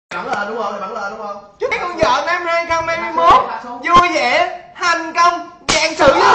Bắn lên đúng không? Bắn lên đúng không? Chúc con vợ năm 2021 vui vẻ, thành công, vạn sự như